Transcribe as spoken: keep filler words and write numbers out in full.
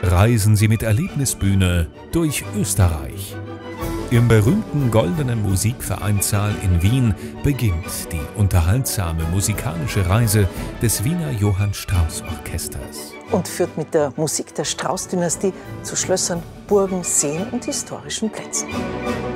reisen Sie mit Erlebnisbühne durch Österreich. Im berühmten Goldenen Musikvereinssaal in Wien beginnt die unterhaltsame musikalische Reise des Wiener Johann Strauss Orchesters. Und führt mit der Musik der Strauß-Dynastie zu Schlössern, Burgen, Seen und historischen Plätzen.